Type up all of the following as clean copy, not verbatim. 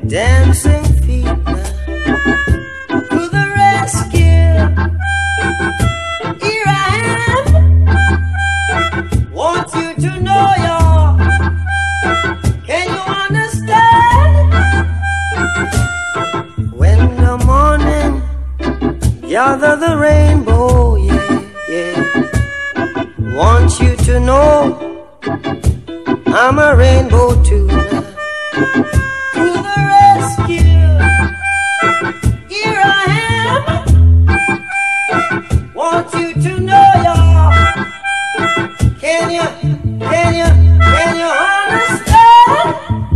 dancing feet now. To the rescue, here I am. Want you to know y'all. Can you understand? When the morning gather the rainbow, yeah, yeah. Want you to know I'm a rainbow too now. To the rescue, here I am. Want you to know y'all. Can you understand?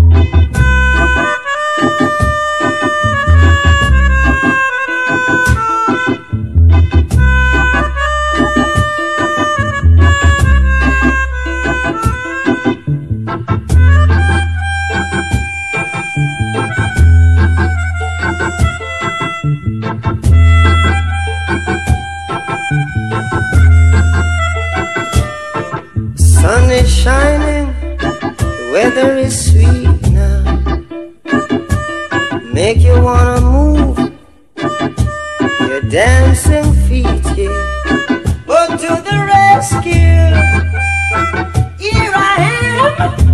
Sun is shining, the weather is sweet now. Make you wanna move your dancing feet, yeah. But to the rescue, here I am.